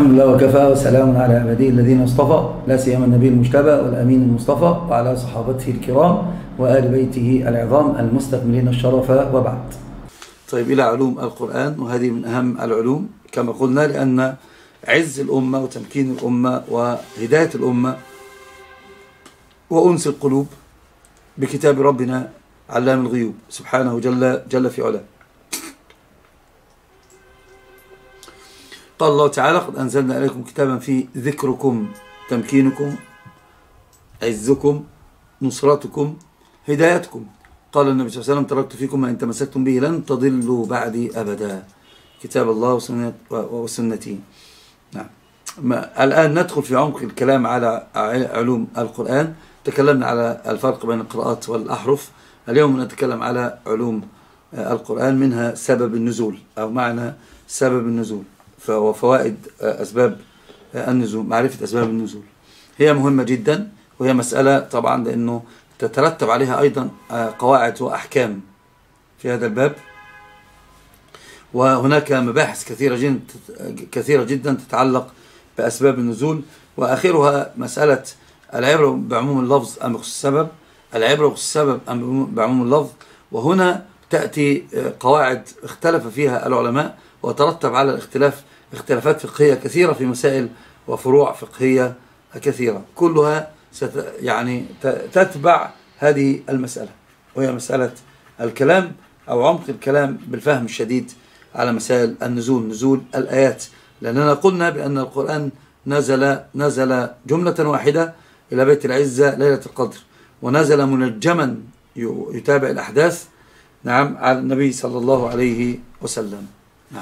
الحمد لله وكفى وسلام على عباده الذين اصطفى، لا سيما النبي المجتبى والأمين المصطفى وعلى صحابته الكرام وآل بيته العظام المستكملين الشرف، وبعد. طيب، إلى علوم القرآن، وهذه من أهم العلوم كما قلنا، لأن عز الأمة وتمكين الأمة وهداية الأمة وأنس القلوب بكتاب ربنا علام الغيوب سبحانه جل في علاه. قال الله تعالى: قد أنزلنا إليكم كتابا فيه ذكركم، تمكينكم، عزكم، نصرتكم، هدايتكم. قال النبي صلى الله عليه وسلم: تركت فيكم ما إن تمسكتم به لن تضلوا بعدي أبدا، كتاب الله وسنتي. نعم. الآن ندخل في عمق الكلام على علوم القرآن. تكلمنا على الفرق بين القراءات والأحرف. اليوم نتكلم على علوم القرآن، منها سبب النزول أو معنى سبب النزول وفوائد أسباب النزول. معرفة أسباب النزول هي مهمة جدا، وهي مسألة طبعا لأنه تترتب عليها أيضا قواعد وأحكام في هذا الباب، وهناك مباحث كثيرة جدا تتعلق بأسباب النزول، وآخرها مسألة العبرة بعموم اللفظ أم بخصوص السبب، العبرة بخصوص السبب أم بعموم اللفظ. وهنا تأتي قواعد اختلف فيها العلماء، وترتب على اختلافات فقهية كثيرة في مسائل وفروع فقهية كثيرة، كلها يعني تتبع هذه المسألة، وهي مسألة الكلام أو عمق الكلام بالفهم الشديد على مسائل النزول، نزول الآيات. لأننا قلنا بأن القرآن نزل جملة واحدة إلى بيت العزة ليلة القدر، ونزل منجما يتابع الأحداث، نعم، على النبي صلى الله عليه وسلم. نعم.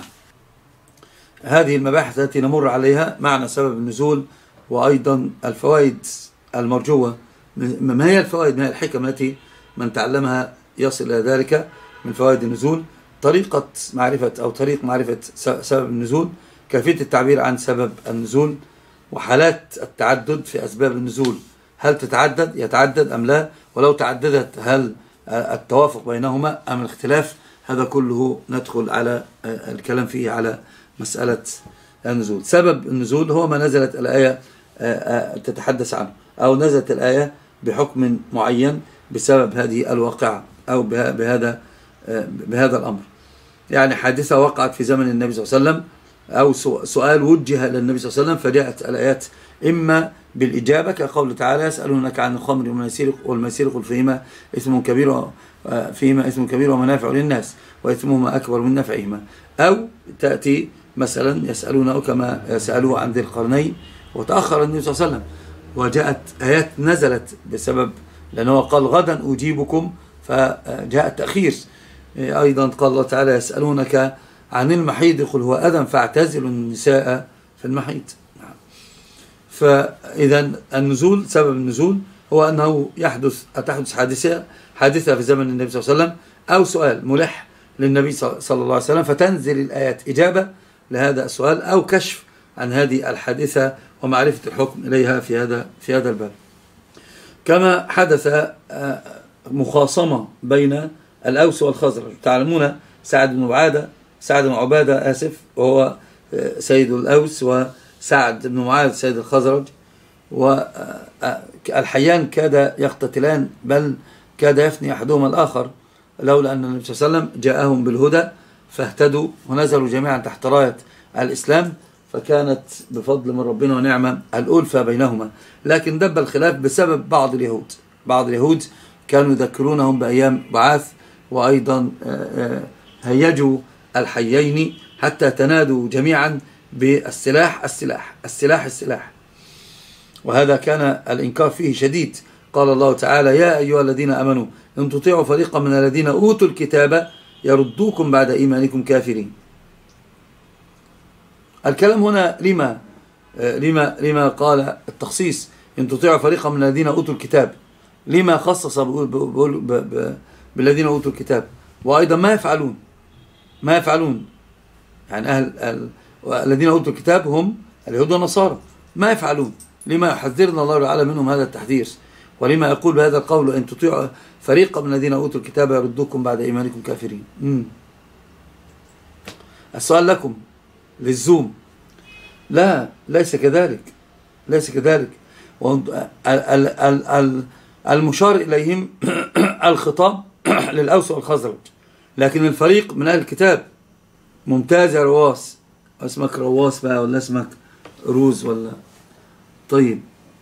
هذه المباحث التي نمر عليها معنى سبب النزول، وأيضا الفوائد المرجوة. ما هي الفوائد؟ ما هي الحكم التي من تعلمها يصل إلى ذلك من فوائد النزول؟ طريقة معرفة أو طريق معرفة سبب النزول، كيفية التعبير عن سبب النزول، وحالات التعدد في أسباب النزول، هل يتعدد أم لا؟ ولو تعددت هل التوافق بينهما أم الاختلاف؟ هذا كله ندخل على الكلام فيه على مسألة النزول. سبب النزول هو ما نزلت الآية تتحدث عنه، أو نزلت الآية بحكم معين بسبب هذه الواقعة أو بهذا الأمر. يعني حادثة وقعت في زمن النبي صلى الله عليه وسلم، أو سؤال وجه إلى النبي صلى الله عليه وسلم، فجاءت الآيات إما بالإجابة كقول تعالى: يسألونك عن الخمر والميسر قل فيهما إثم كبير ومنافع للناس وإثمهما أكبر من نفعهما، أو تأتي مثلا يسألونه كما سألوه عن ذي القرنين وتأخر النبي صلى الله عليه وسلم، وجاءت آيات نزلت بسبب، لأنه قال غدا أجيبكم فجاء التأخير. أيضا قال الله تعالى: يسألونك عن المحيض قل هو أذى فاعتزلوا النساء في المحيض. فإذا النزول، سبب النزول هو أنه تحدث حادثة في زمن النبي صلى الله عليه وسلم، أو سؤال ملح للنبي صلى الله عليه وسلم، فتنزل الآيات إجابة لهذا السؤال أو كشف عن هذه الحادثة ومعرفة الحكم إليها في هذا الباب. كما حدث مخاصمة بين الأوس والخزرج. تعلمون سعد بن عبادة وهو سيد الأوس، وسعد بن معاذ سيد الخزرج، والحيان كاد يقتتلان، بل كاد يفني أحدهما الآخر، لولا أن النبي صلى الله عليه وسلم جاءهم بالهدى فاهتدوا ونزلوا جميعا تحت راية الإسلام، فكانت بفضل من ربنا ونعمة الألفة بينهما. لكن دب الخلاف بسبب بعض اليهود كانوا يذكرونهم بأيام بعاث، وأيضا هيجوا الحيين حتى تنادوا جميعا بالسلاح، وهذا كان الإنكار فيه شديد. قال الله تعالى: يا أيها الذين آمنوا إن تطيعوا فريقا من الذين أوتوا الكتاب يردوكم بعد إيمانكم كافرين. الكلام هنا لما قال التخصيص إن تطيعوا فريقا من الذين أوتوا الكتاب؟ لما خصص بالذين أوتوا الكتاب؟ وأيضا ما يفعلون يعني الذين أوتوا الكتاب هم اليهود والنصارى، ما يفعلون. لما يحذرنا الله تعالى منهم هذا التحذير؟ ولما يقول بهذا القول: إن تطيعوا فريقا من الذين أوتوا الكتاب يردوكم بعد إيمانكم كافرين؟ السؤال لكم للزوم: لا، ليس كذلك، ليس كذلك. المشار إليهم الخطاب للأوس والخزرج، لكن الفريق من أهل الكتاب. ممتاز يا رواس. اسمك رواس بقى ولا اسمك روز ولا؟ طيب،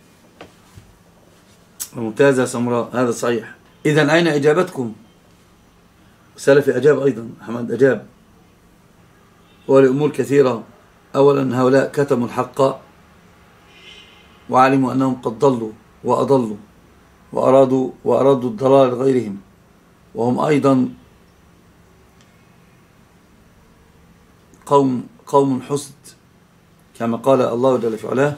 ممتاز يا سمراء، هذا صحيح. إذن أين إجابتكم؟ سلفي أجاب أيضا، أحمد أجاب. ولأمور كثيرة. أولا، هؤلاء كتموا الحق وعلموا أنهم قد ضلوا وأضلوا وأرادوا الضلال لغيرهم، وهم أيضا قوم حسد، كما قال الله جل في علاه: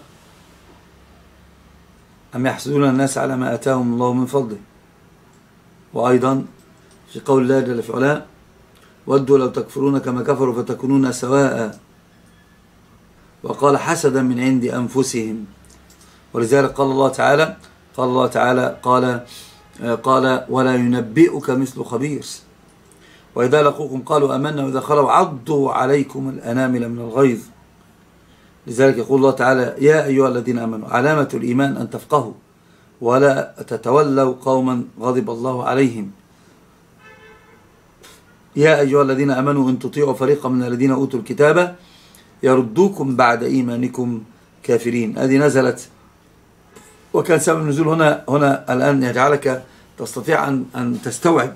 أم يحسدون الناس على ما آتاهم الله من فضله. وأيضا في قول الله جل في علاه: ودوا لو تكفرون كما كفروا فتكونون سواء. وقال: حسدا من عند أنفسهم. ولذلك قال الله تعالى قال: ولا ينبئك مثل خبير. وإذا لقوكم قالوا آمنا وإذا خلوا عضوا عليكم الأنامل من الغيظ. لذلك يقول الله تعالى: يا أيها الذين آمنوا، علامة الإيمان أن تفقهوا ولا تتولوا قوما غضب الله عليهم. يا أيها الذين آمنوا إن تطيعوا فريقا من الذين أوتوا الكتاب يردوكم بعد إيمانكم كافرين. هذه نزلت، وكان سبب النزول هنا الآن يجعلك تستطيع أن تستوعب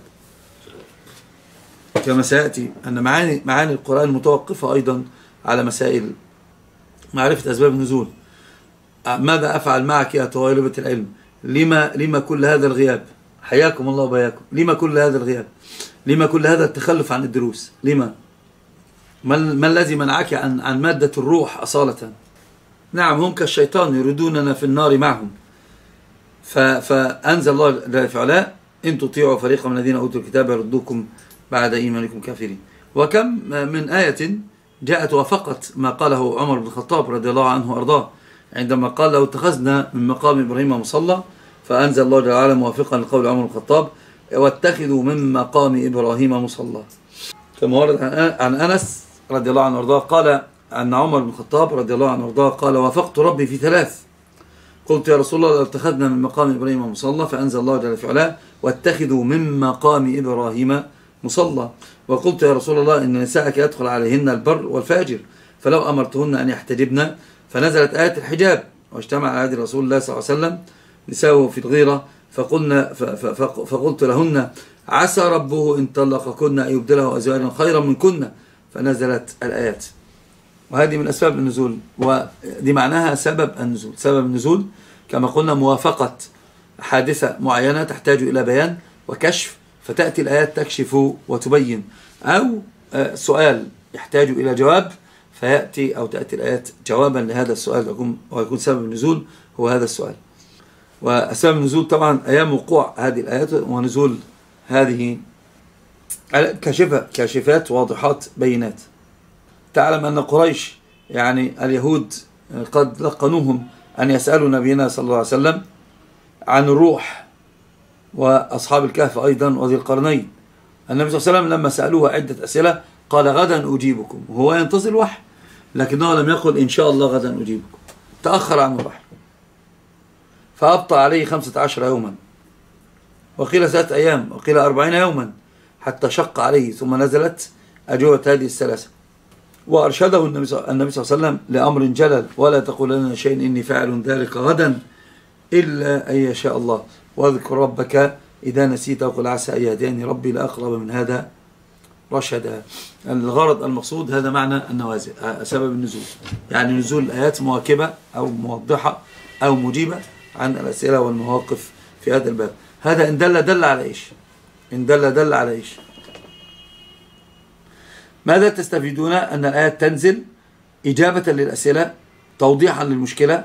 كما سيأتي أن معاني القرآن متوقفة أيضا على مسائل معرفة أسباب النزول. ماذا أفعل معك يا طالبة العلم؟ لما كل هذا الغياب؟ حياكم الله وبياكم. لما كل هذا الغياب؟ لما كل هذا التخلف عن الدروس؟ لما؟ ما الذي منعك عن مادة الروح أصالة؟ نعم، هم كالشيطان يريدوننا في النار معهم. فأنزل الله جل في علاه: إن تطيعوا فريقا من الذين أوتوا الكتاب يردوكم بعد إيمانكم كافرين. وكم من آية جاءت وفقت ما قاله عمر بن الخطاب رضي الله عنه وأرضاه، عندما قال: لو اتخذنا من مقام إبراهيم مصلى. فأنزل الله جل وعلا موافقا لقول عمر بن الخطاب: واتخذوا من مقام إبراهيم مصلى. كما ورد عن أنس رضي الله عنه وأرضاه قال أن عمر بن الخطاب رضي الله عنه وأرضاه قال: وافقت ربي في 3. قلت: يا رسول الله، لو اتخذنا من مقام إبراهيم مصلى. فأنزل الله جل في علاه: واتخذوا من مقام إبراهيم مصلى. وقلت: يا رسول الله، إن نساءك يدخل عليهن البر والفاجر، فلو أمرتهن أن يحتجبن. فنزلت آية الحجاب: واجتمع على هدي رسول الله صلى الله عليه وسلم نساؤه في الغيرة، فقلت لهن: عسى ربه إن طلقكن أن يبدله أزواجا خيرا منكن. فنزلت الآيات. وهذه من أسباب النزول، ودي معناها سبب النزول. سبب النزول كما قلنا موافقة حادثة معينة تحتاج إلى بيان وكشف، فتأتي الآيات تكشف وتبين، أو سؤال يحتاج إلى جواب تأتي الآيات جوابا لهذا السؤال، ويكون سبب النزول هو هذا السؤال. وأسباب النزول طبعا أيام وقوع هذه الآيات ونزول هذه كاشفات واضحات بينات. تعلم أن قريش يعني اليهود قد لقنوهم أن يسألوا نبينا صلى الله عليه وسلم عن الروح، وأصحاب الكهف أيضا وذي القرنين. النبي صلى الله عليه وسلم لما سألوه عدة أسئلة قال: غدا أجيبكم. وهو ينتظر الوحي، لكنه لم يقل إن شاء الله غدا أجيبكم. تأخر عن الوحي، فأبطأ عليه 15 يوما، وقيل 3 أيام، وقيل 40 يوما، حتى شق عليه. ثم نزلت أجوبة هذه الثلاثة، وأرشده النبي صلى الله عليه وسلم لأمر جلل: ولا تقول لنا شيء إني فاعل ذلك غدا إلا أن يشاء الله، واذكر ربك إذا نسيت وقل عسى أن يهديني ربي لأقرب من هذا رشدا. الغرض المقصود هذا معنى النوازل، سبب النزول، يعني نزول الآيات مواكبة أو موضحة أو مجيبة عن الأسئلة والمواقف في هذا الباب. هذا إن دل على إيش؟ إن دل على إيش؟ ماذا تستفيدون؟ أن الآيات تنزل إجابة للأسئلة، توضيحا للمشكلة،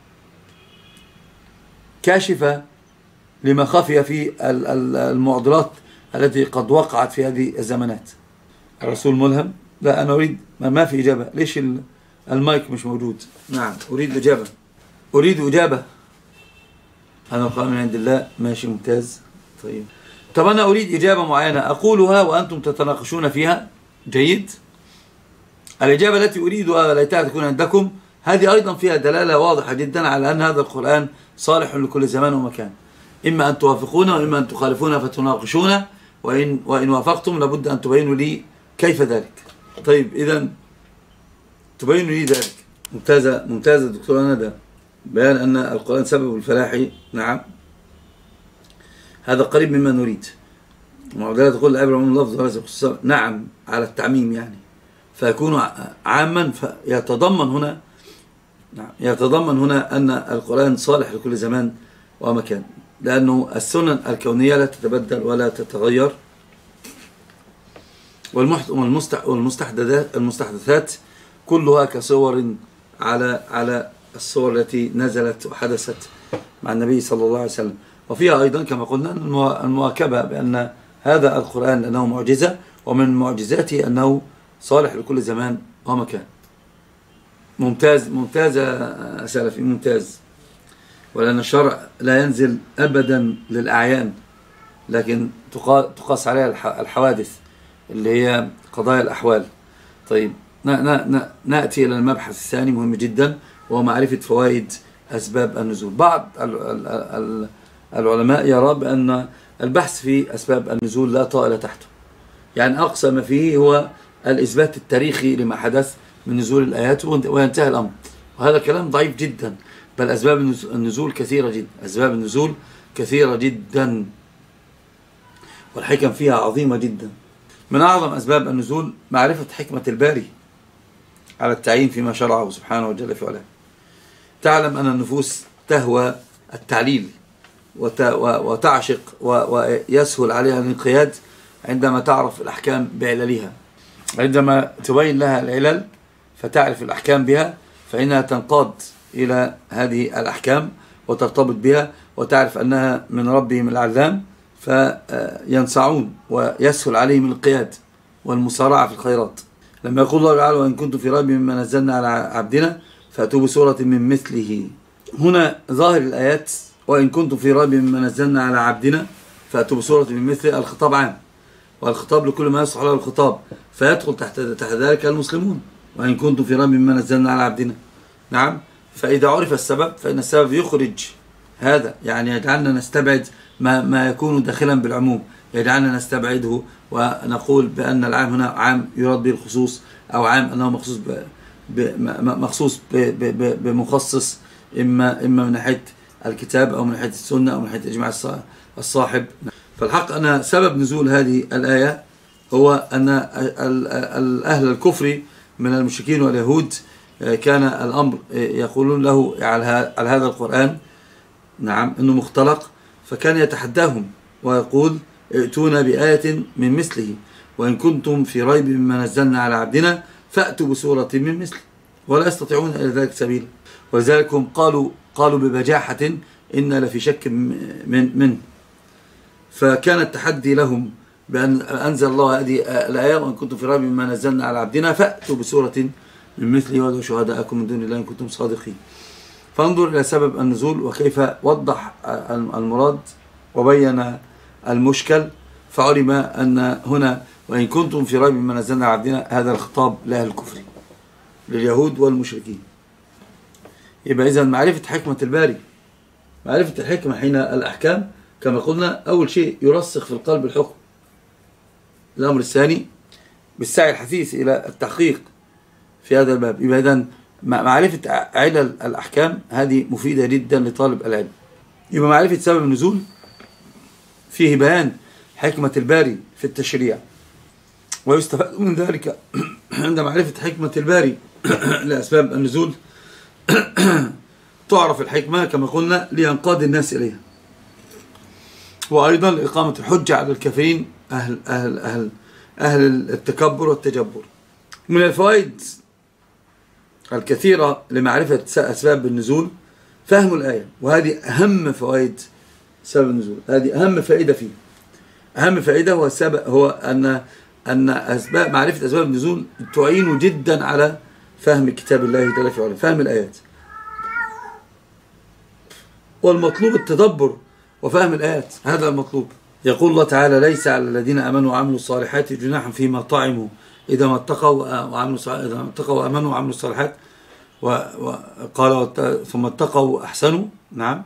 كاشفة لما خفي في المعضلات التي قد وقعت في هذه الزمانات. الرسول ملهم؟ لا، أنا أريد ما في إجابة. ليش المايك مش موجود؟ نعم، أريد إجابة. أنا قال من عند الله. ماشي، ممتاز. طب أنا أريد إجابة معينة أقولها وأنتم تتناقشون فيها. جيد. الإجابة التي أريدها ليتها تكون عندكم هذه أيضا فيها دلالة واضحة جدا على أن هذا القرآن صالح لكل زمان ومكان، إما أن توافقونه وإما أن تخالفونه فتناقشونه، وإن وافقتم لابد أن تبينوا لي كيف ذلك. طيب إذن تبينوا لي ذلك. ممتازة دكتورة ندى، بيان أن القرآن سبب الفلاح. نعم، هذا قريب مما نريد. معضلة تقول العبرة من اللفظ وليس خصوصا، نعم على التعميم يعني، فيكون عاما، فيتضمن هنا، نعم يتضمن هنا أن القرآن صالح لكل زمان ومكان، لأنه السنن الكونية لا تتبدل ولا تتغير، والمستحدثات كلها كصور على الصور التي نزلت وحدثت مع النبي صلى الله عليه وسلم. وفيها أيضا كما قلنا المواكبة، بأن هذا القرآن أنه معجزة، ومن معجزاته أنه صالح لكل زمان ومكان. ممتاز يا سلفي، ممتاز. ولأن الشرع لا ينزل أبدا للأعيان، لكن تقاس عليها الحوادث اللي هي قضايا الأحوال. طيب نأتي إلى المبحث الثاني مهم جدا، وهو معرفة فوائد أسباب النزول. بعض العلماء يرى بأن البحث في أسباب النزول لا طائل تحته، يعني أقصى ما فيه هو الإثبات التاريخي لما حدث من نزول الآيات وينتهي الأمر، وهذا كلام ضعيف جدا. بل أسباب النزول كثيرة جدا، أسباب النزول كثيرة جدا، والحكم فيها عظيمة جدا. من أعظم أسباب النزول معرفة حكمة الباري على التعيين فيما شرعه سبحانه وجل في علاه. تعلم أن النفوس تهوى التعليل وتعشق ويسهل عليها الانقياد عندما تعرف الأحكام بعللها. عندما تبين لها العلل فتعرف الأحكام بها، فإنها تنقاد إلى هذه الأحكام وترتبط بها، وتعرف أنها من ربهم العلام، فينصعون ويسهل عليهم الانقياد والمسارعة في الخيرات. لما يقول الله تعالى: وإن كنتم في ريب مما نزلنا على عبدنا فأتوا بسورة من مثله. هنا ظاهر الآيات وإن كنتم في ريب مما نزلنا على عبدنا فأتوا بسورة من مثله، الخطاب عام، والخطاب لكل ما يصلح له الخطاب، فيدخل تحت ذلك المسلمون. وإن كنتم في ريب مما نزلنا على عبدنا، نعم. فإذا عرف السبب فإن السبب يخرج هذا، يعني يجعلنا نستبعد ما يكون داخلا بالعموم، يجعلنا نستبعده ونقول بأن العام هنا عام يراد به الخصوص، أو عام أنه مخصوص بمخصص، إما من ناحية الكتاب أو من ناحية السنة أو من ناحية إجماع الصاحب. فالحق أن سبب نزول هذه الآية هو أن أهل الكفر من المشركين واليهود كان الأمر يقولون له على هذا القرآن، نعم، إنه مختلق، فكان يتحداهم ويقول: ائتونا بآية من مثله، وإن كنتم في ريب مما نزلنا على عبدنا فأتوا بسورة من مثله، ولا يستطيعون إلى ذلك سبيلا. ولذلك هم قالوا ببجاحة: إن لفي شك منه. فكان التحدي لهم بأن أنزل الله هذه الآية: وإن كنتم في ريب مما نزلنا على عبدنا فأتوا بسورة من مثله وادعوا شهداءكم من دون الله إن كنتم صادقين. فانظر إلى سبب النزول وكيف وضح المراد وبين المشكل، فعلم أن هنا وإن كنتم في ريب مما نزلنا على عبدنا هذا الخطاب لأهل الكفر، لليهود والمشركين. يبقى إذن معرفة حكمة الباري، معرفة الحكمة حين الأحكام كما قلنا أول شيء يرسخ في القلب الحكم. الأمر الثاني بالسعي الحثيث إلى التحقيق في هذا الباب. يبقى إذن معرفة علل الأحكام هذه مفيدة جدا لطالب العلم. يبقى معرفة سبب النزول فيه بيان حكمة الباري في التشريع، ويستفاد من ذلك عند معرفة حكمة الباري لأسباب النزول تعرف الحكمة كما قلنا لينقاد الناس إليها، وأيضا لإقامة الحجة على الكافرين أهل التكبر والتجبر. من الفوائد الكثيرة لمعرفة أسباب النزول فهم الآية، وهذه أهم فوائد سبب النزول، هذه أهم فائدة فيه. أهم فائدة هو أن معرفة أسباب النزول تعين جدا على فهم كتاب الله جل في علاه، فهم الآيات. والمطلوب التدبر وفهم الآيات، هذا المطلوب. يقول الله تعالى: ليس على الذين آمنوا وعملوا الصالحات جناح فيما طعموا إذا ما اتقوا وآمنوا وعملوا الصالحات وقال ثم اتقوا أحسنوا. نعم.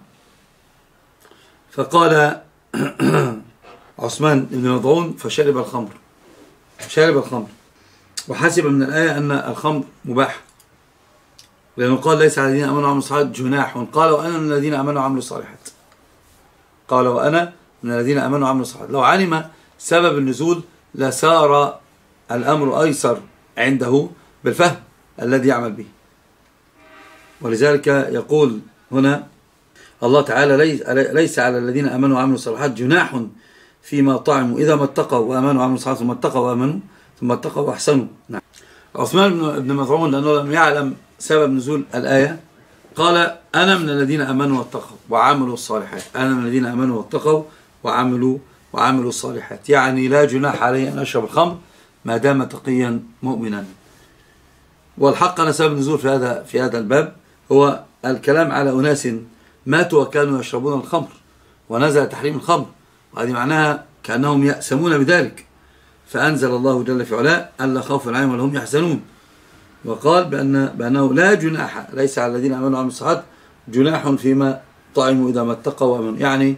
فقال عثمان بن مظعون فشرب الخمر، شرب الخمر، وحسب من الآية أن الخمر مباح، لأنه قال ليس على الذين آمنوا وعملوا الصالحات جناح، قال وأنا من الذين آمنوا وعملوا الصالحات، قال وأنا من الذين آمنوا وعملوا الصالحات. لو علم سبب النزول لسار الأمر أيسر عنده بالفهم الذي يعمل به. ولذلك يقول هنا الله تعالى ليس على الذين آمنوا وعملوا الصالحات جناح فيما طعموا إذا ما اتقوا وآمنوا وعملوا الصالحات ثم اتقوا وآمنوا ثم اتقوا وأحسنوا. نعم. عثمان بن مظعون لأنه لم يعلم سبب نزول الآية قال أنا من الذين آمنوا واتقوا وعملوا الصالحات، أنا من الذين آمنوا واتقوا وعملوا الصالحات، يعني لا جناح عليه أن أشرب الخمر ما دام تقيا مؤمنا. والحق أن سبب النزول في هذا الباب هو الكلام على أناس ماتوا وكانوا يشربون الخمر ونزل تحريم الخمر، وهذه معناها كأنهم يأسمون بذلك، فأنزل الله جل في علاه ألا خوف عليهم ولا هم يحزنون، وقال بأنه لا جناح، ليس على الذين آمنوا وعملوا الصالحات جناح فيما طعموا إذا ما اتقوا وآمنوا، يعني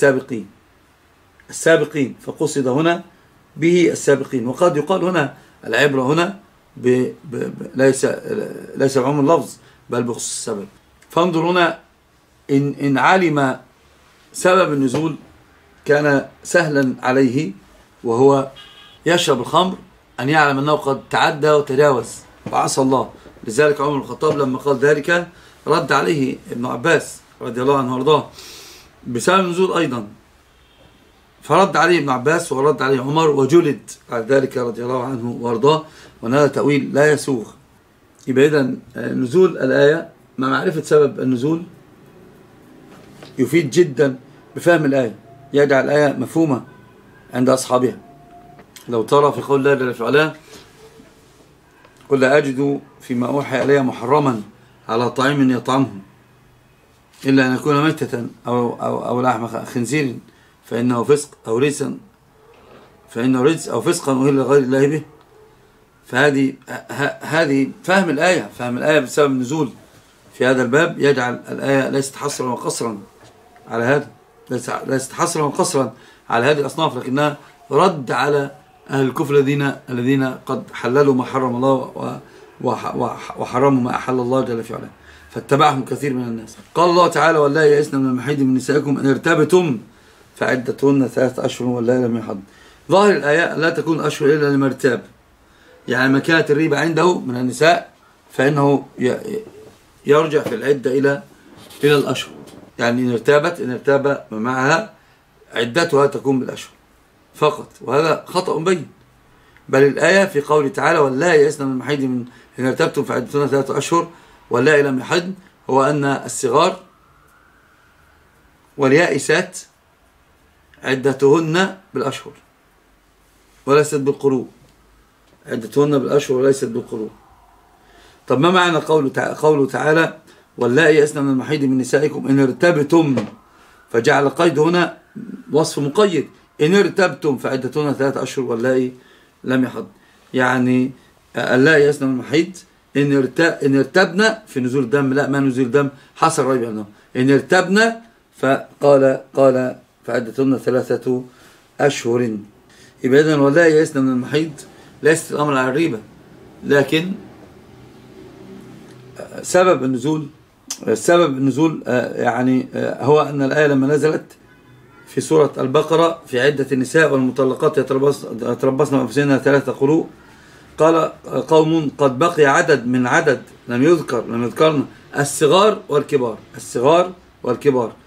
السابقين، فقصد هنا به السابقين. وقد يقال هنا العبرة هنا ليس بعموم اللفظ بل بخصوص السبب. فانظر هنا إن علم سبب النزول كان سهلا عليه وهو يشرب الخمر أن يعلم أنه قد تعدى وتجاوز وعصى الله. لذلك عمر بن الخطاب لما قال ذلك رد عليه ابن عباس رضي الله عنه وارضاه بسبب النزول أيضا، فرد عليه ابن عباس ورد عليه عمر وجلد على ذلك رضي الله عنه وارضاه، وأن هذا تأويل لا يسوغ. يبقى إذن نزول الآية مع معرفة سبب النزول يفيد جدا بفهم الآية، يجعل الآية مفهومة عند أصحابها. لو ترى في قول الله جل في علاه قل لا أجد فيما أوحي إلي محرما على طعام يطعمه إلا أن يكون ميتة أو لحم خنزير فإنه فسق أو رجسا أو فسقا أهل لغير الله به. فهذه فهم الآية بسبب النزول في هذا الباب يجعل الآية ليست حصرا وقصرا على هذا، ليست حصرا وقصرا على هذه الأصناف، لكنها رد على أهل الكفر الذين قد حللوا ما حرم الله وحرموا ما أحل الله جل في علاه، فاتبعهم كثير من الناس. قال الله تعالى واللائي يئسن من المحيض من نسائكم إن ارتبتم فعدتهن 3 أشهر واللائي لم يحضن. ظاهر الآية لا تكون أشهر إلا لمن ارتاب، يعني ما كانت الريبة عنده من النساء فإنه يرجع في العدة إلى الأشهر، يعني إن ارتاب معها عدتها تكون بالأشهر فقط، وهذا خطأ بين. بل الآية في قوله تعالى واللائي يئسن من المحيض من إن ارتبتم فعدتهن 3 أشهر واللائي لم يحضن، هو أن الصغار واليائسات عدتهن بالأشهر وليست بالقروء، عدتهن بالأشهر وليست بالقروء. طب ما معنى قوله تعالى واللائي يئسن من المحيض من نسائكم إن ارتبتم، فجعل القيد هنا وصف مقيد، إن ارتبتم فعدتهن 3 أشهر واللائي لم يحضن، يعني اللائي يئسن من المحيض إن ارتبنا في نزول الدم، لا ما نزول الدم حصل ريب عنه، إن ارتبنا فقال فعدتهن 3 أشهر. يبقى إذن واللائي يئسن من المحيض ليست الأمر على الريبة، لكن سبب النزول يعني هو أن الآية لما نزلت في سورة البقرة في عدة النساء والمطلقات يتربصن بأنفسهن 3 قروء، قال قوم قد بقي عدد لم يذكرن الصغار والكبار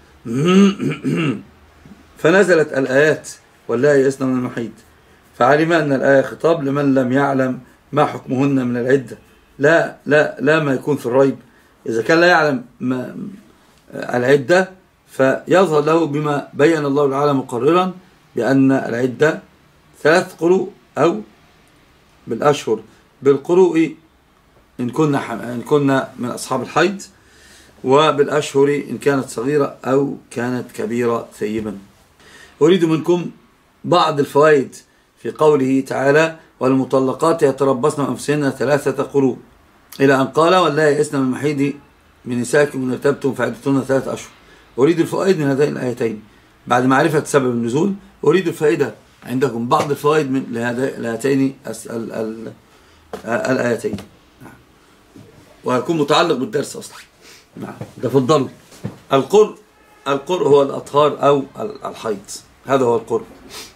فنزلت الآيات واللائي يئسن من المحيض، فعلم أن الآية خطاب لمن لم يعلم ما حكمهن من العدة، لا ما يكون في الريب. إذا كان لا يعلم العدة فيظهر له بما بين الله تعالى مقررا بأن العدة 3 قروء أو بالأشهر، بالقروء إن كنا من أصحاب الحيض، وبالأشهر إن كانت صغيرة أو كانت كبيرة ثيبا. أريد منكم بعض الفوائد في قوله تعالى والمطلقات يتربصن بأنفسهن 3 قروء. إلى أن قال ولا يئسن من المحيض من نسائكم إن ارتبتم فعدتهن 3 أشهر. أريد الفوائد من هذين الآيتين بعد معرفة سبب النزول. أريد الفائدة عندكم بعض الفوائد من لهاتين الآيتين، وهيكون متعلق بالدرس أصلا. نعم، تفضلوا. القرء هو الأطهار أو الحيض، هذا هو القرء.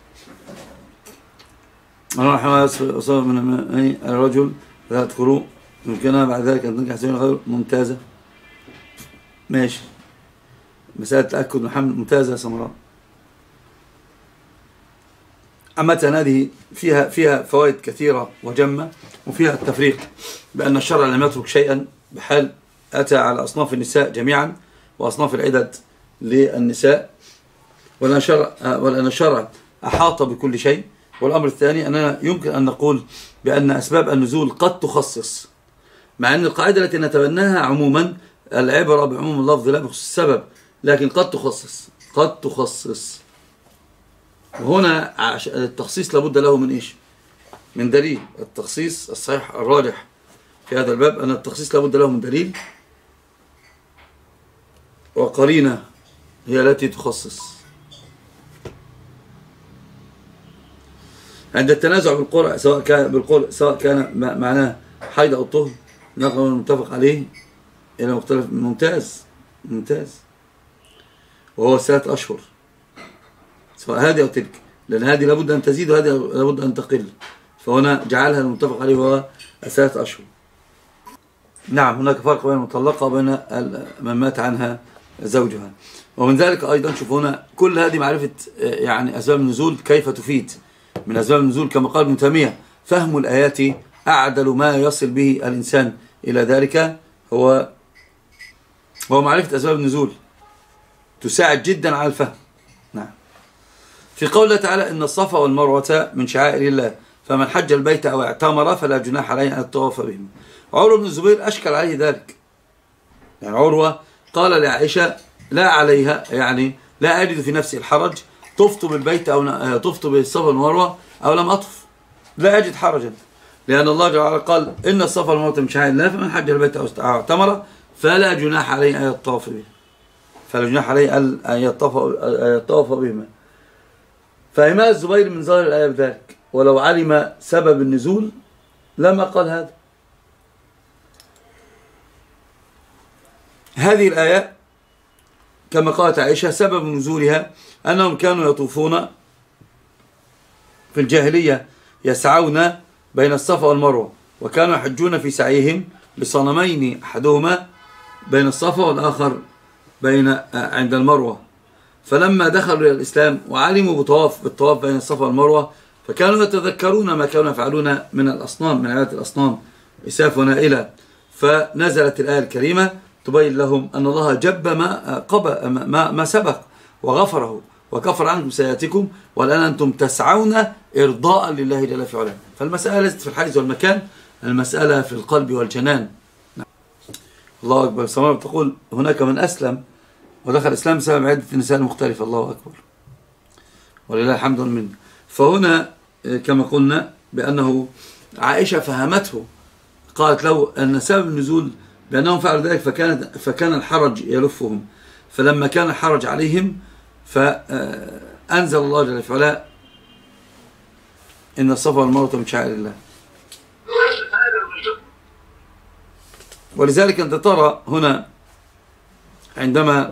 أنا أصاب من الرجل لا تذكروا يمكنها بعد ذلك أن تنجح سبيل غير ممتازة. ماشي، مسألة تأكد من حمل ممتازة يا سمراء. عامة هذه فيها فوائد كثيرة وجمة، وفيها التفريق بأن الشرع لم يترك شيئا بحال أتى على أصناف النساء جميعا وأصناف العدد للنساء، ولأن الشرع أحاط بكل شيء. والأمر الثاني أننا يمكن أن نقول بأن أسباب النزول قد تخصص، مع أن القاعدة التي نتبناها عموما العبرة بعموم اللفظ لا بخصوص السبب، لكن قد تخصص. وهنا التخصيص لابد له من إيش؟ من دليل. التخصيص الصحيح الراجح في هذا الباب أن التخصيص لابد له من دليل وقرينة هي التي تخصص. عند التنازع بالقرء سواء كان معناه حيض أو طهر نقل المتفق عليه إلى مختلف. ممتاز، وهو 3 أشهر سواء هذه أو تلك، لأن هذه لابد أن تزيد وهذه لابد أن تقل، فهنا جعلها المتفق عليه وهو 3 أشهر. نعم، هناك فرق بين المطلقة وبين من مات عنها زوجها. ومن ذلك أيضا شوف هنا كل هذه معرفة يعني أسباب النزول كيف تفيد. من أسباب النزول كما قال ابن تيمية فهم الآيات أعدل ما يصل به الإنسان إلى ذلك، هو معرفة أسباب النزول تساعد جدا على الفهم. نعم، في قول الله تعالى إن الصفا والمروة من شعائر الله فمن حج البيت أو اعتمر فلا جناح عليه أن يطوف بهم. عروة بن الزبير أشكل عليه ذلك، يعني عروة قال لعائشة لا عليها، يعني لا أجد في نفسي الحرج طفت بالبيت أو طفت بالصفا والمروة أو لم أطف، لا أجد حرجا، لأن الله جل وعلا قال إن الصفا والمروة من شعائر الله فمن حج البيت أو اعتمر فلا جناح عليه أن يطوف به، فلا جناح عليه أن يطوف بهما. فهما الزبير من ظاهر الآية بذلك، ولو علم سبب النزول لما قال هذا. هذه الآية كما قالت عائشة سبب نزولها أنهم كانوا يطوفون في الجاهلية يسعون بين الصفا والمروة، وكانوا يحجون في سعيهم بصنمين أحدهما بين الصفا والآخر عند المروة. فلما دخلوا إلى الإسلام وعلموا بالطواف بين الصفا والمروة فكانوا يتذكرون ما كانوا يفعلون من الأصنام، من عبادة الأصنام إساف ونائلة. فنزلت الآية الكريمة تبين لهم أن الله جب ما سبق وغفره وكفر عنكم سيئاتكم والآن أنتم تسعون إرضاء لله جل في علاه. فالمسألة ليست في الحيز والمكان، المسألة في القلب والجنان. الله أكبر. سمارة تقول هناك من أسلم ودخل الإسلام بسبب عدة نساء مختلفة. الله أكبر ولله الحمد والمنة. فهنا كما قلنا بأنه عائشة فهمته، قالت له أن سبب النزول بأنهم فعلوا ذلك فكان الحرج يلفهم، فلما كان الحرج عليهم فأنزل الله جل وعلا إن الصفا والمروة من شعائر الله. ولذلك أنت ترى هنا عندما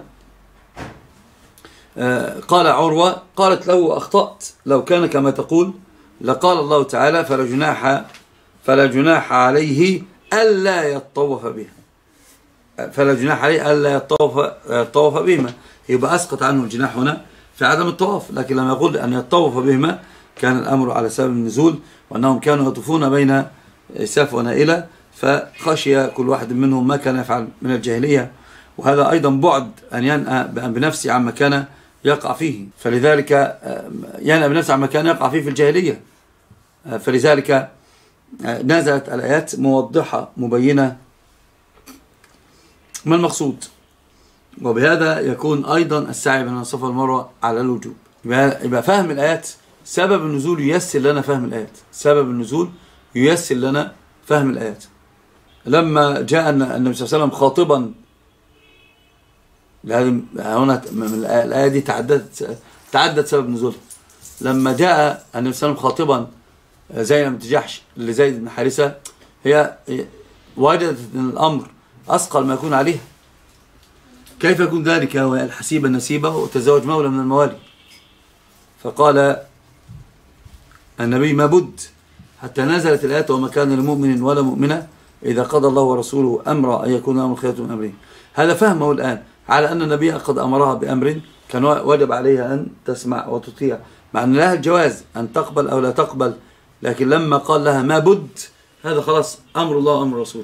قال عروة قالت له أخطأت، لو كان كما تقول لقال الله تعالى فلا جناح عليه ألا يطوف بها، فلا جناح عليه ألا يطوف بهما، يبقى أسقط عنه الجناح هنا في عدم الطواف. لكن لما يقول أن يطوف بهما كان الأمر على سبب النزول، وأنهم كانوا يطوفون بين إساف ونائلة، فخشي كل واحد منهم ما كان يفعل من الجاهلية، وهذا أيضا بعد أن ينأى بنفسه عما كان يقع فيه، فلذلك ينأى بنفسه عما كان يقع فيه في الجاهلية. فلذلك نزلت الآيات موضحة مبينة ما المقصود، وبهذا يكون أيضا السعي بين الصفا والمروة على الوجوب. يبقى فهم الآيات سبب النزول ييسر لنا فهم الآيات، سبب النزول ييسر لنا فهم الآيات. لما جاء النبي صلى الله عليه وسلم خاطبا، هنا الآية دي تعدت سبب نزولها. لما جاء النبي صلى الله عليه وسلم خاطبا زينب بنت جحش لزيد بن حارثة، هي وجدت ان الامر اثقل ما يكون عليها. كيف يكون ذلك وهي الحسيبه النسيبه وتزوج مولى من الموالي؟ فقال النبي ما بد، حتى نزلت الآية وما كان لمؤمن ولا مؤمنة إذا قضى الله ورسوله أمرا أن يكون لهم الخيرة من أمرهم. هذا فهمه الآن على أن النبي قد أمرها بأمر كان وجب عليها أن تسمع وتطيع، مع أن لها الجواز أن تقبل أو لا تقبل، لكن لما قال لها ما بد، هذا خلاص أمر الله وأمر رسوله.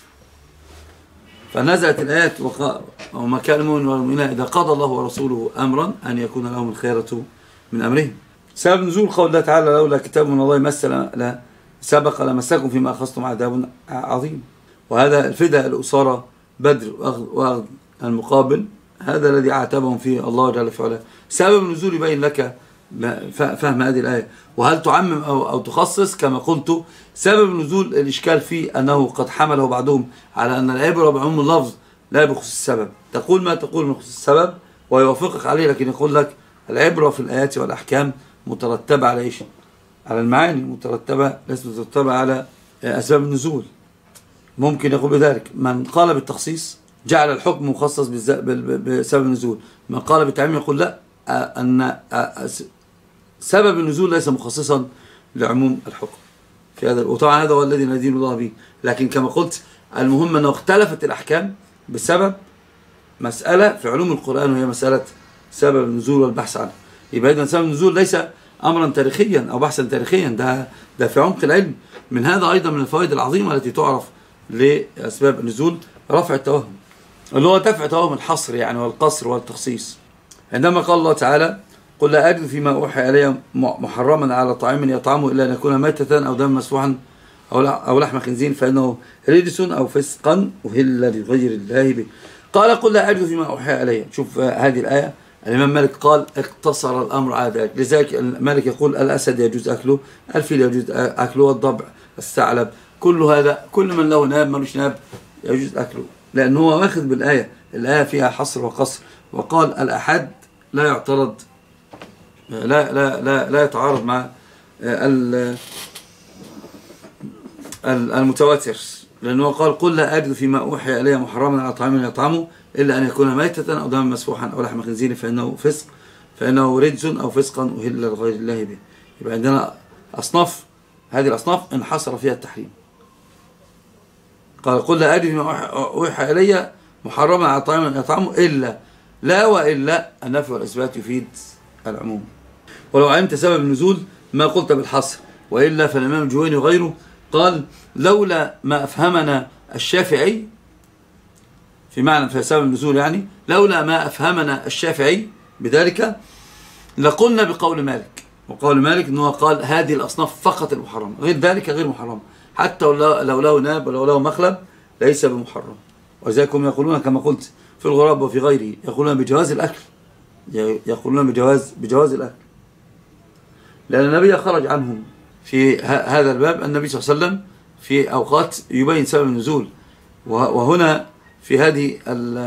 فنزلت الآيات وما كان المؤمن ولا المؤمنة إذا قضى الله ورسوله أمرا أن يكون لهم الخيرة من أمرهم. سبب نزول قول الله تعالى لولا كتاب من الله سبق لمسكم فيما أخذتم عذاب عظيم. وهذا الفداء الأسارة بدر وأخذ المقابل، هذا الذي عاتبهم فيه الله جل في علاه. سبب النزول يبين لك فهم هذه الآية. وهل تعمم أو تخصص؟ كما قلت سبب النزول الإشكال فيه أنه قد حمله بعضهم على أن العبرة بعموم اللفظ لا بخصوص السبب. تقول ما تقول من خصوص السبب ويوافقك عليه، لكن يقول لك العبرة في الآيات والأحكام مترتبة على إيش؟ على المعاني، مترتبة ليست مترتبة على أسباب النزول. ممكن يقول بذلك من قال بالتخصيص جعل الحكم مخصص بسبب النزول، من قال بالتعميم يقول لا، أن سبب النزول ليس مخصصا لعموم الحكم في هذا. وطبعا هذا هو الذي ندين الله به، لكن كما قلت المهم أنه اختلفت الأحكام بسبب مسألة في علوم القرآن، وهي مسألة سبب النزول والبحث عنه. يبقى إذن سبب النزول ليس أمرا تاريخيا أو بحثا تاريخيا، ده في عمق العلم. من هذا أيضا من الفوائد العظيمة التي تعرف لأسباب النزول رفع التوهم، اللي هو دفع توهم الحصر يعني والقصر والتخصيص. عندما قال الله تعالى قل لا أجد فيما أوحي إلي محرما على طعام يطعمه إلا أن يكون ميتة أو دما مسفوحا أو لحم خنزير فإنه رجس أو فسقا أهل لغير الله به. قال قل لا أجد فيما أوحي إلي. شوف هذه الآية، الإمام مالك قال اقتصر الأمر على ذلك، لذلك مالك يقول الأسد يجوز أكله، الفيل يجوز أكله، والضبع، الثعلب، كل هذا، كل من له ناب ملوش ناب يجوز أكله، لأنه هو واخذ بالآية. الآية فيها حصر وقصر، وقال الأحد لا يعترض، لا يتعارض مع المتواتر، لأنه قال قل لا أجد فيما أوحي إلي محرما على طعام يطعمه إلا أن يكون ميتة أو دما مسفوحا أو لحم خنزير فإنه رجس أو فسقا أهل لغير الله به. يبقى عندنا أصناف، هذه الأصناف انحصر فيها التحريم. قال قل لا أجد فيما أوحي إلي محرما على طعام يطعمه إلا، لا وإلا النفي والإثبات يفيد العموم. ولو علمت سبب النزول ما قلت بالحصر، وإلا فالإمام الجويني وغيره قال لولا ما أفهمنا الشافعي في معنى في سبب النزول، يعني لولا ما أفهمنا الشافعي بذلك لقلنا بقول مالك. وقول مالك أنه قال هذه الأصناف فقط المحرم، غير ذلك غير محرم، حتى لو له ناب ولو له مخلب ليس بمحرم. وذلك هم يقولون كما قلت في الغراب وفي غيره، يقولون بجواز الأكل، يقولون بجواز الأكل، لأن النبي خرج عنهم في هذا الباب. النبي صلى الله عليه وسلم في أوقات يبين سبب النزول، وهنا في هذه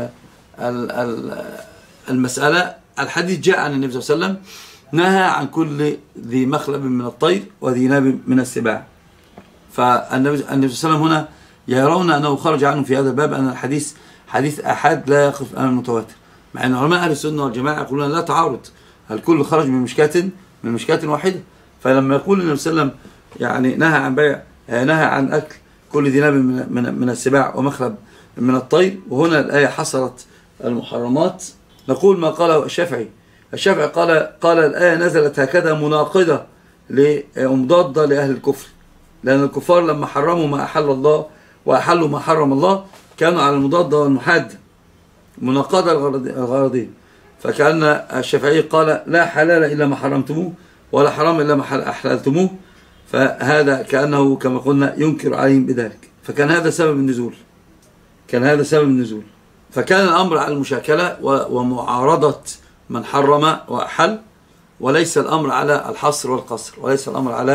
المسألة الحديث جاء عن النبي صلى الله عليه وسلم نهى عن كل ذي مخلب من الطير وذي ناب من السباع. فالنبي صلى الله عليه وسلم هنا يرون أنه خرج عنهم في هذا الباب، أن الحديث حديث أحد لا يقف أمام المتواتر، مع أن علماء أهل السنة والجماعة يقولون لا تعارض، الكل خرج من مشكاة واحدة. فلما يقول النبي صلى الله عليه وسلم يعني نهى عن أكل كل ذي ناب من السباع ومخلب من الطير، وهنا الآية حصرت المحرمات، نقول ما قاله الشافعي قال الآية نزلت هكذا مناقضة ومضادة لأهل الكفر، لأن الكفار لما حرموا ما أحل الله وأحلوا ما حرم الله كانوا على المضادة والمحادة، مناقضة الغرضين. فكأن الشافعي قال لا حلال إلا ما حرمتموه ولا حرام إلا ما أحللتموه، فهذا كأنه كما قلنا ينكر عليهم بذلك. فكان هذا سبب النزول، فكان الأمر على المشاكلة ومعارضة من حرم وأحل، وليس الأمر على الحصر والقصر، وليس الأمر على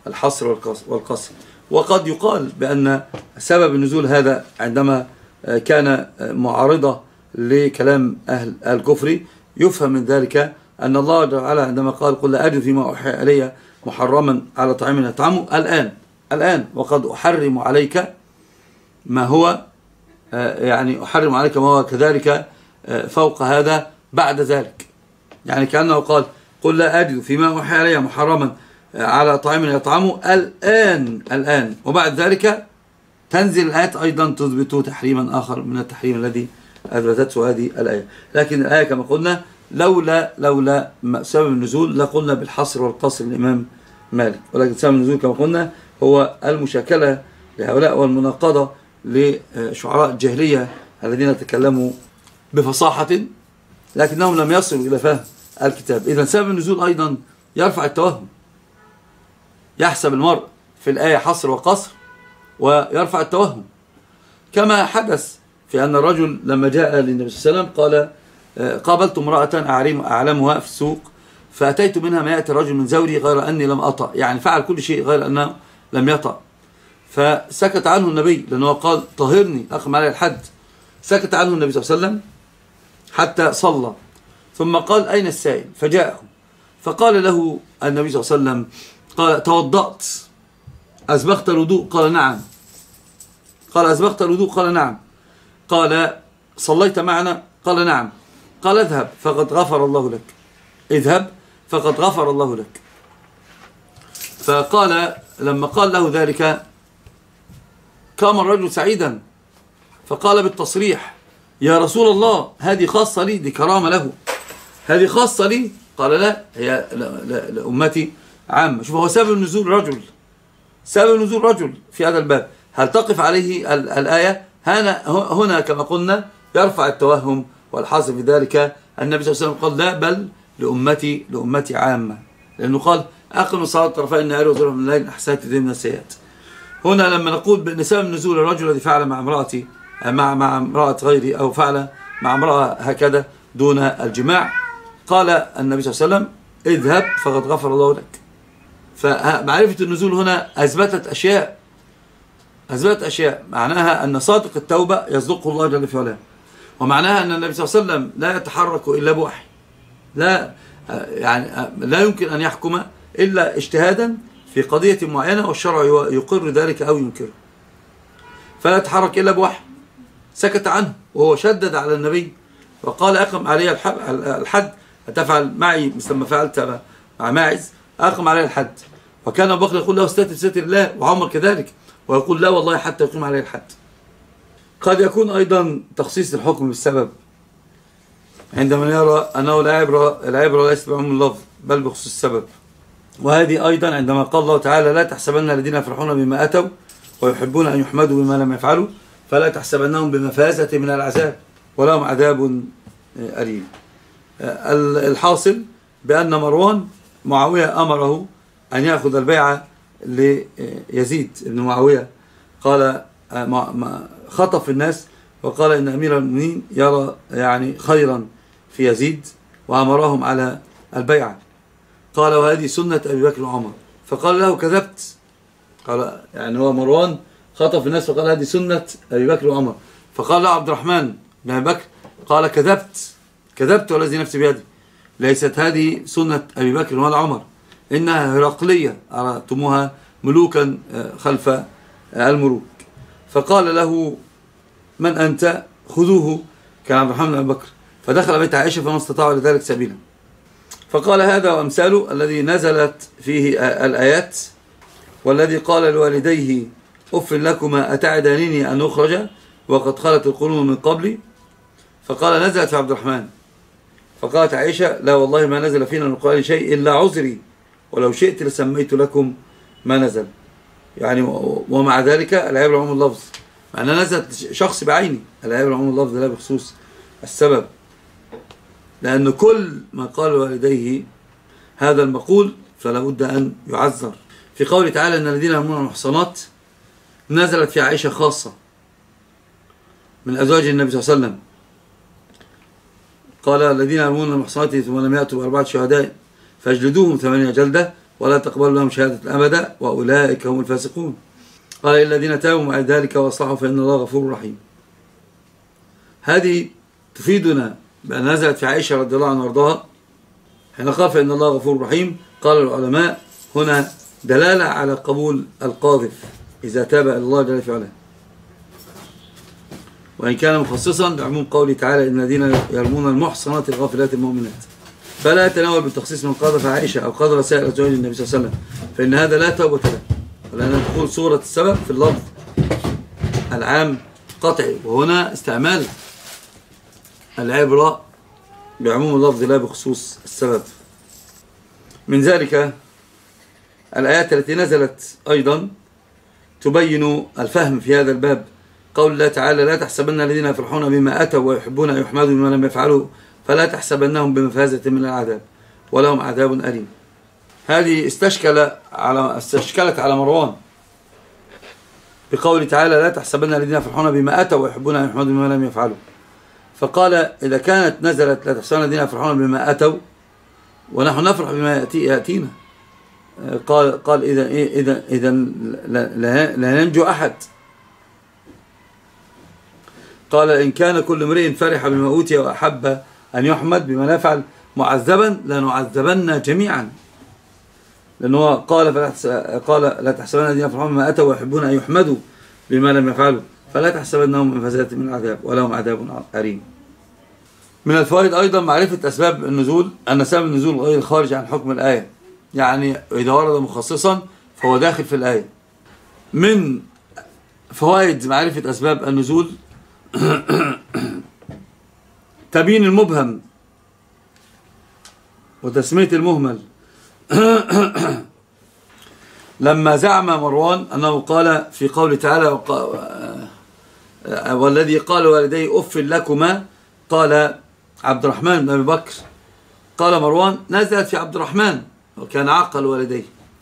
الحصر والقصر. وقد يقال بأن سبب النزول هذا عندما كان معارضة لكلام أهل الكفر، يفهم من ذلك أن الله تعالى عندما قال قل لا أجد فيما أوحي إلي محرما على طعام يطعمه الآن وقد أحرم عليك ما هو يعني أحرم عليك ما هو كذلك فوق هذا بعد ذلك. يعني كأنه قال قل لا أجد فيما أوحي إلي محرما على طعام يطعمه الآن وبعد ذلك تنزل الآيات أيضا تثبت تحريما آخر من التحريم الذي أثبتته هذه الآية. لكن الآية كما قلنا لولا سبب النزول لقلنا بالحصر والقصر الإمام مالك، ولكن سبب النزول كما قلنا هو المشاكلة لهؤلاء والمناقضة لشعراء الجاهلية الذين تكلموا بفصاحة لكنهم لم يصلوا إلى فهم الكتاب. إذن سبب النزول أيضا يرفع التوهم، يحسب المرء في الآية حصر وقصر ويرفع التوهم، كما حدث في أن الرجل لما جاء للنبي صلى الله عليه وسلم قال قابلت امرأة أعلمها في السوق فأتيت منها ما يأتي الرجل من زوري غير أني لم أطأ، يعني فعل كل شيء غير أنه لم يطأ. فسكت عنه النبي لأنه قال طهرني أقم علي الحد. سكت عنه النبي صلى الله عليه وسلم حتى صلى، ثم قال أين السائل؟ فجاءه فقال له النبي صلى الله عليه وسلم قال توضأت أسبغت الوضوء؟ قال نعم. قال أسبغت الوضوء؟ قال نعم. قال صليت معنا؟ قال نعم. قال اذهب فقد غفر الله لك، اذهب فقد غفر الله لك. فقال لما قال له ذلك قام الرجل سعيدا فقال بالتصريح يا رسول الله هذه خاصة لي، دي كرامة له، هذه خاصة لي. قال لا هي لأمتي عامة. شوف هو سبب النزول رجل، سبب النزول رجل في هذا الباب، هل تقف عليه الآية؟ هنا كما قلنا يرفع التوهم، والحاصل في ذلك النبي صلى الله عليه وسلم قال لا بل لأمتي عامة، لأنه قال أقم الصلاة طرفي النهار وزلفا من الليل أحسنت تذهب من السيئات. هنا لما نقول بأن سبب نزول الرجل الذي فعل مع امرأتي مع امرأة غيري أو فعل مع امرأة هكذا دون الجماع، قال النبي صلى الله عليه وسلم اذهب فقد غفر الله لك. فمعرفة النزول هنا أثبتت أشياء معناها أن صادق التوبة يصدقه الله جل في علاه، ومعناها أن النبي صلى الله عليه وسلم لا يتحرك إلا بوحي، لا يمكن أن يحكم إلا اجتهادا في قضية معينة والشرع يقر ذلك أو ينكره، فلا يتحرك إلا بوحي. سكت عنه وهو شدد على النبي وقال أقم علي الحد، أتفعل معي مثل ما فعلت مع ماعز؟ أقم علي الحد. وكان أبو بكر يقول له استتر ستر الله، وعمر كذلك، ويقول لا والله حتى يقيم عليه الحد. قد يكون أيضا تخصيص الحكم بالسبب عندما يرى أنه العبرة ليست بعموم اللفظ بل بخصوص السبب. وهذه أيضا عندما قال الله تعالى لا تحسبن الذين يفرحون بما أتوا ويحبون أن يحمدوا بما لم يفعلوا فلا تحسبنهم بمفازة من العذاب ولهم عذاب أليم. الحاصل بأن مروان معاوية أمره أن يأخذ البيعة ليزيد بن معاوية، قال خطف الناس وقال إن أمير المؤمنين يرى يعني خيرا في يزيد وأمرهم على البيعة. قال وهذه سنة أبي بكر وعمر، فقال له كذبت. قال يعني هو مروان خطف الناس وقال هذه سنة أبي بكر وعمر، فقال له عبد الرحمن بن أبي بكر قال كذبت والذي نفسي بيدي، ليست هذه سنة أبي بكر ولا عمر، إنها هرقلية أرأتموها ملوكا خلف الملوك. فقال له من أنت؟ خذوه. كان عبد الرحمن بن أبي بكر، فدخل بيت عائشة فما استطاعوا لذلك سبيلا. فقال هذا وأمثاله الذي نزلت فيه الآيات والذي قال لوالديه أف لكما أتعدانني أن أخرج وقد خلت القرون من قبلي. فقال نزلت في عبد الرحمن. فقالت عائشة لا والله ما نزل فينا من القرآن شيء إلا عذري ولو شئت لسميت لكم ما نزل. يعني ومع ذلك العبرة عموم اللفظ، معنى نزلت شخص بعيني، العبرة عموم اللفظ لا بخصوص السبب، لأن كل ما قال والديه هذا المقول فلا بد أن يعذر. في قوله تعالى أن الذين يرمون المحصنات نزلت في عائشة خاصة من أزواج النبي صلى الله عليه وسلم، قال الذين يرمون المحصنات ثم لم يأتوا بأربعة شهداء فاجلدوهم 8 جلدة ولا تقبل لهم شهادة أبدا وأولئك هم الفاسقون. قال الذين تابوا بعد ذلك وأصلحوا فإن الله غفور رحيم. هذه تفيدنا بأن نزلت في عائشة رضي الله عنها وارضاها حين قال فإن الله غفور رحيم. قال العلماء هنا دلالة على قبول القاذف إذا تاب إلى الله جل في علاه، وإن كان مخصصا لعموم قوله تعالى إن الذين يرمون المحصنات الغافلات المؤمنات، فلا يتناول بالتخصيص من قذف عائشة أو قذف سائر أزواج النبي صلى الله عليه وسلم، فإن هذا لا توبة له، ولأن تكون صورة السبب في اللفظ العام قطعي، وهنا استعمال العبرة بعموم اللفظ لا بخصوص السبب. من ذلك الآيات التي نزلت أيضا تبين الفهم في هذا الباب. قول الله تعالى لا تحسبن الذين يفرحون بما أتوا ويحبون أن يحمدوا بما لم يفعلوا فلا تحسبنهم بمفازة من العذاب ولهم عذاب أليم. هذه استشكلت على مروان بقول تعالى لا تحسبن الذين يفرحون بما أتوا ويحبون أن يحمدوا بما لم يفعلوا، فقال إذا كانت نزلت لا تحسبن الذين يفرحون بما أتوا ونحن نفرح بما يأتينا، قال إذا لا ينجو أحد. قال إن كان كل امرئ فرح بما أوتي وأحب أن يحمد بما لا يفعل معذبا لنعذبن جميعا، لأنه قال لا تحسبن الذين يفرحون بما أتوا ويحبون أن يحمدوا بما لم يفعلوا فلا تحسبنهم بمفازة من العذاب ولهم عذاب أليم. من الفوائد أيضا معرفة أسباب النزول، أن سبب النزول غير خارج عن حكم الآية، يعني إذا ورد مخصصا فهو داخل في الآية. من فوائد معرفة أسباب النزول تبيين المبهم وتسمية المهمل. لما زعم مروان أنه قال في قول تعالى والذي قال والديه أف لكما، قال عبد الرحمن بن أبي بكر، قال مروان نزلت في عبد الرحمن وكان عقل والديه،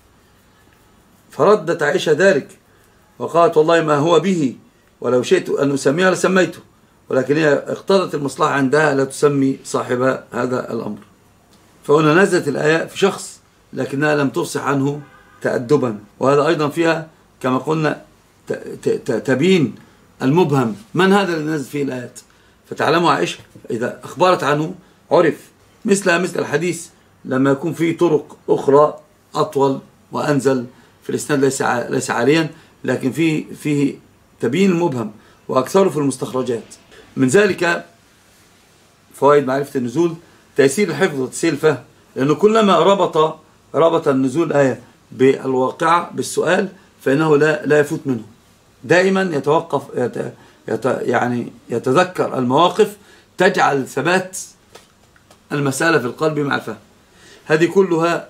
فردت عائشة ذلك وقالت والله ما هو به ولو شئت أن أسميها لسميته، ولكن هي اقتضت المصلحة عندها لا تسمي صاحب هذا الأمر. فهنا نزلت الآية في شخص لكنها لم تفصح عنه تأدبا، وهذا أيضا فيها كما قلنا تبين المبهم، من هذا اللي نزل فيه الآيات، فتعلموا عائشة إذا أخبرت عنه عرف، مثل الحديث لما يكون فيه طرق أخرى أطول وأنزل في الإسناد ليس عاليا، لكن فيه تبين المبهم وأكثره في المستخرجات. من ذلك فوائد معرفة النزول تيسير الحفظ وتيسير الفهم، لأنه كلما ربط النزول آية بالواقعة بالسؤال فإنه لا يفوت منه، دائما يتوقف يعني يتذكر المواقف تجعل ثبات المسألة في القلب مع الفهم. هذه كلها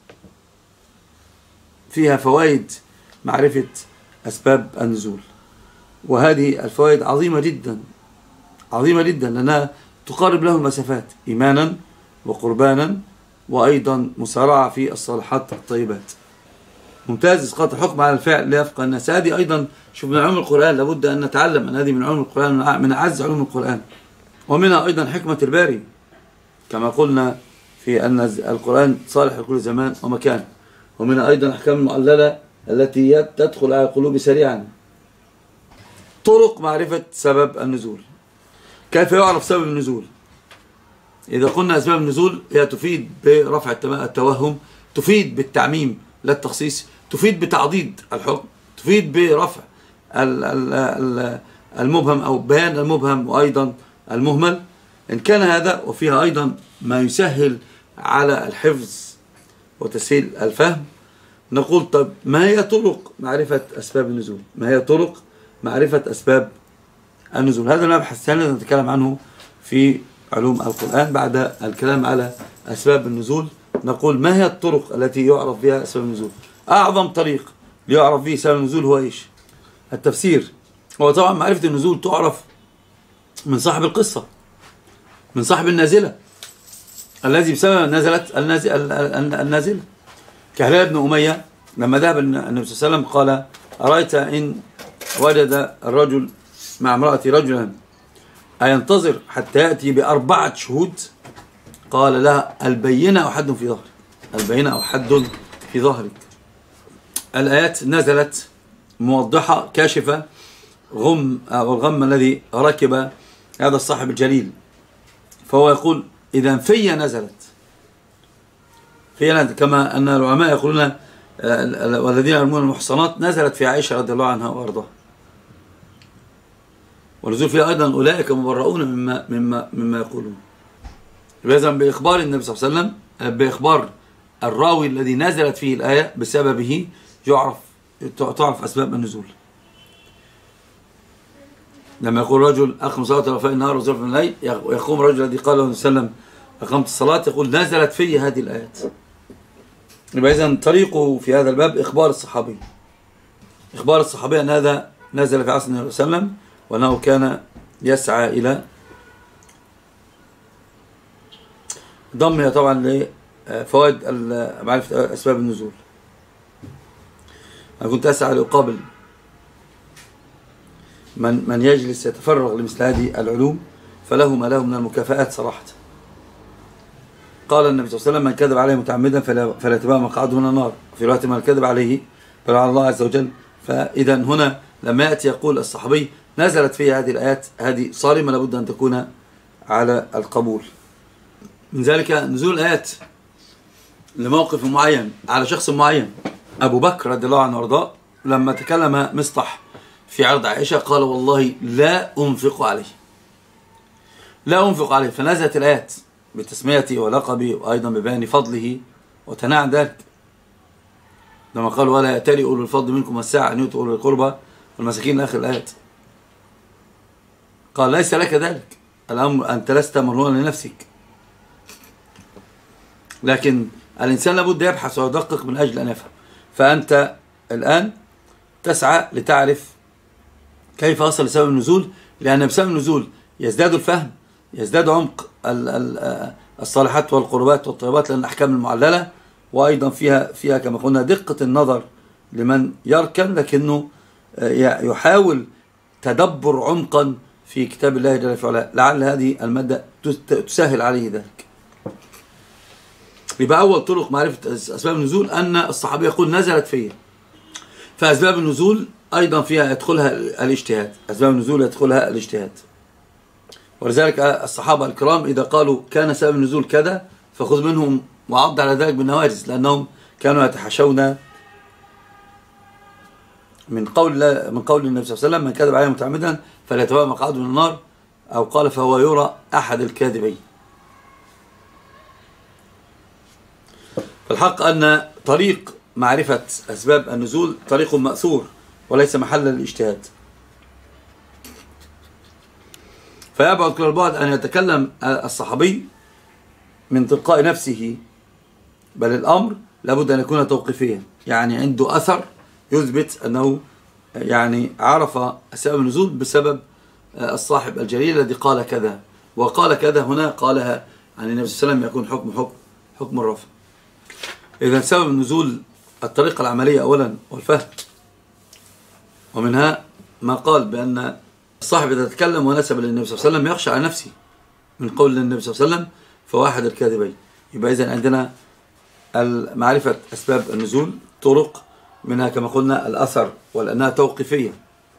فيها فوائد معرفة أسباب النزول، وهذه الفوائد عظيمة جدا عظيمة جدا، لأنها تقرب له المسافات إيمانا وقربانا وأيضا مسارعة في الصالحات الطيبات. ممتاز إسقاط الحكم على الفعل لا يفقه الناس، هذه أيضا شوف من علوم القرآن، لابد أن نتعلم أن هذه من علوم القرآن، من أعز علوم القرآن، ومنها أيضا حكمة الباري كما قلنا في أن القرآن صالح لكل زمان ومكان، ومنها أيضا أحكام المعللة التي تدخل على القلوب سريعا. طرق معرفة سبب النزول، كيف يعرف سبب النزول؟ إذا قلنا أسباب النزول هي تفيد برفع التوهم، تفيد بالتعميم لا التخصيص، تفيد بتعضيد الحكم، تفيد برفع المبهم أو بيان المبهم وأيضا المهمل. إن كان هذا وفيها أيضا ما يسهل على الحفظ وتسهيل الفهم، نقول طب ما هي طرق معرفة أسباب النزول؟ ما هي طرق معرفة أسباب النزول؟ هذا المبحث الثاني نتكلم عنه في علوم القرآن بعد الكلام على أسباب النزول. نقول ما هي الطرق التي يعرف بها أسباب النزول؟ أعظم طريق ليعرف به سبب النزول هو إيش؟ التفسير. هو طبعا معرفة النزول تعرف من صاحب القصة، من صاحب النازلة الذي بسبب نزلت النازلة، كهلال بن أمية لما ذهب النبي صلى الله عليه وسلم قال أرأيت إن وجد الرجل مع امرأة رجلا أينتظر حتى يأتي ب4 شهود؟ قال لها البينة أو حد في ظهر، البينة أو حد في ظهرك. الآيات نزلت موضحة كاشفة الغم الذي ركب هذا الصاحب الجليل، فهو يقول إذا في نزلت كما أن العلماء يقولون والذين يرمون المحصنات نزلت في عائشة رضي الله عنها وأرضاها، ونزول فيها أيضا أولئك مبرؤون مما يقولون. إذا بإخبار النبي صلى الله عليه وسلم، بإخبار الراوي الذي نزلت فيه الآية بسببه تعرف أسباب النزول. لما يقول رجل أقم صلاة طرفي النهار وزلفا من الليل، يقوم الرجل الذي قال له النبي صلى الله عليه وسلم أقمت الصلاة، يقول نزلت في هذه الآيات. يبقى إذن طريقه في هذا الباب إخبار الصحابي أن هذا نزل في عصر النبي صلى الله عليه وسلم، وأنه كان يسعى إلى ضمها طبعا لفوائد معرفة أسباب النزول. أنا كنت أسعى لأقابل من يجلس يتفرغ لمثل هذه العلوم، فله ما له من المكافآت صراحة. قال النبي صلى الله عليه وسلم من كذب عليه متعمدا فليتبوأ مقعده من النار، في رواية من كذب عليه فلعن الله عز وجل. فإذا هنا لما يأتي يقول الصحابي نزلت فيه هذه الآيات، هذه صارمة لابد أن تكون على القبول. من ذلك نزول الآيات لموقف معين على شخص معين. أبو بكر رضي الله عنه وارضاه لما تكلم مصطح في عرض عائشة قال والله لا أنفق عليه، فنزلت الآيات بتسميته ولقبه وأيضا ببيان فضله وتناع ذلك، لما قال ولا يأتلي أولو الفضل منكم والسعة أن يؤتوا أولو القربى والمساكين لآخر الآيات. قال ليس لك ذلك الأمر، أنت لست مرهونا لنفسك، لكن الإنسان لابد يبحث ويدقق من أجل أن يفهم. فأنت الآن تسعى لتعرف كيف أصل لسبب النزول، لأن بسبب النزول يزداد الفهم، يزداد عمق الصالحات والقربات والطيبات، لأن الأحكام المعللة وأيضا فيها كما قلنا دقة النظر لمن يركن، لكنه يحاول تدبر عمقا في كتاب الله جل وعلا، لعل هذه المادة تسهل عليه ذلك. يبقى أول طرق معرفة أسباب النزول أن الصحابي يقول نزلت فيه، فأسباب النزول أيضا فيها يدخلها الاجتهاد، أسباب النزول يدخلها الاجتهاد. ولذلك الصحابة الكرام إذا قالوا كان سبب النزول كذا فخذ منهم وعض على ذلك بالنواجذ، لأنهم كانوا يتحاشون من قول النبي صلى الله عليه وسلم من كذب عليه متعمدا فليتبوأ مقعده من النار، أو قال فهو يرى أحد الكاذبين. فالحق أن طريق معرفة أسباب النزول طريق مأثور وليس محل الاجتهاد. فيبعد كل البعد أن يتكلم الصحابي من تلقاء نفسه، بل الأمر لابد أن يكون توقيفيا، يعني عنده أثر يثبت أنه يعني عرف أسباب النزول بسبب الصاحب الجليل الذي قال كذا وقال كذا، هنا قالها عن النبي صلى الله عليه وسلم يكون حكم الرفع. إذا سبب النزول الطريقة العملية أولا والفهم، ومنها ما قال بأن الصاحب إذا تكلم ونسب للنبي صلى الله عليه وسلم يخشى على نفسه من قول النبي صلى الله عليه وسلم فواحد الكاذبين. يبقى إذن عندنا معرفة أسباب النزول طرق، منها كما قلنا الأثر، ولأنها توقيفية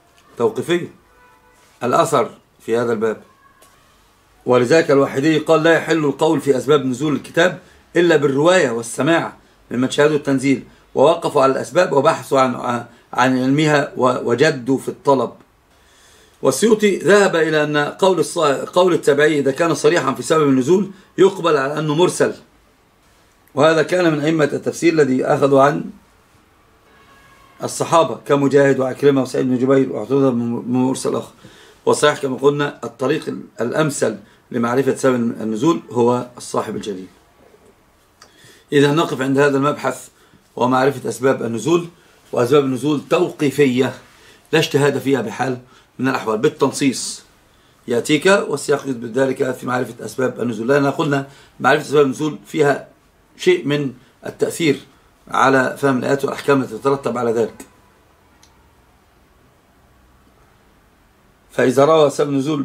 الأثر في هذا الباب. ولذلك الواحدي قال لا يحل القول في أسباب نزول الكتاب إلا بالرواية والسماع ممن شاهدوا التنزيل ووقفوا على الأسباب وبحثوا عن علمها وجدوا في الطلب. والسيوطي ذهب إلى أن قول التابعي إذا كان صريحا في سبب النزول يقبل على أنه مرسل، وهذا كان من أئمة التفسير الذي أخذوا عن الصحابة كمجاهد وعكرمة وسعيد بن جبير واعتذر من مرسل آخر. وصحيح كما قلنا الطريق الأمثل لمعرفة سبب النزول هو الصاحب الجليل. إذا نقف عند هذا المبحث ومعرفة أسباب النزول، وأسباب النزول توقيفية لا اجتهاد فيها بحال من الأحوال، بالتنصيص يأتيك والسياق يثبت ذلك في معرفة أسباب النزول، لأننا قلنا معرفة أسباب النزول فيها شيء من التأثير على فهم الآيات والأحكام التي تترتب على ذلك. فإذا روى سبب النزول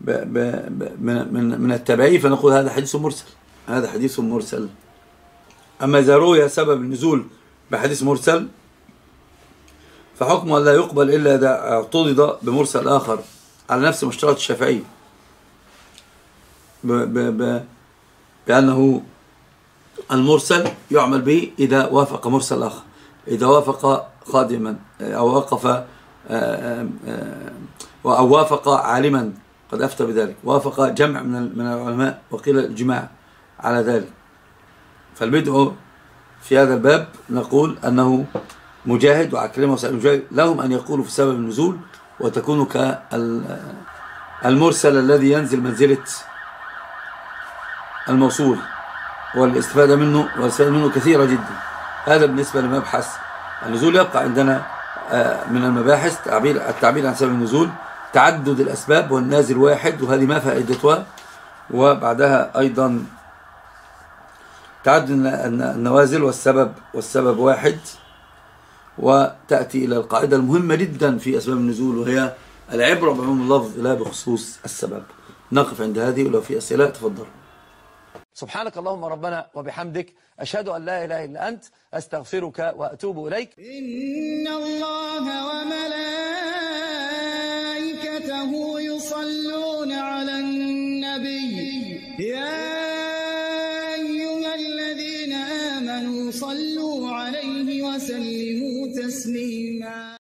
من التابعي فنقول هذا حديث مرسل، أما إذا روي سبب النزول بحديث مرسل فحكمه لا يقبل إلا إذا اعتضد بمرسل آخر على نفس مشترط الشافعي بأنه المرسل يعمل به إذا وافق مرسل آخر، إذا وافق خادما أو وقف أو وافق عالما قد أفتى بذلك، وافق جمع من العلماء وقيل الإجماع على ذلك. فالبدء في هذا الباب نقول أنه مجاهد وعكرمة وسعيد مجاهد لهم أن يقولوا في سبب النزول، وتكون كالمرسل الذي ينزل منزلة الموصول، والاستفادة منه كثيرة جدا. هذا بالنسبة لمبحث النزول. يبقى عندنا من المباحث التعبير عن سبب النزول، تعدد الأسباب والنازل واحد، وهذه ما فائدتها. وبعدها أيضا تعدد النوازل والسبب واحد. وتأتي إلى القاعدة المهمة جدا في أسباب النزول، وهي العبرة بعموم اللفظ لا بخصوص السبب. نقف عند هذه، ولو في أسئلة تفضل. سبحانك اللهم ربنا وبحمدك، أشهد أن لا إله إلا أنت، أستغفرك وأتوب إليك. إن الله وملائكته يصلون على النبي، يا أيها الذين آمنوا صلوا عليه وسلموا تسليما.